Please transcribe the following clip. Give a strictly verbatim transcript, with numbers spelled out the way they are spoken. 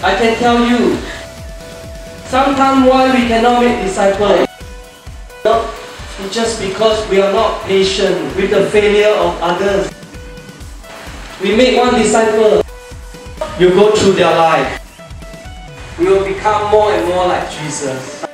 I can tell you, sometimes why we cannot make disciples, it's just because we are not patient with the failure of others. We make one disciple, you go through their life, we will become more and more like Jesus.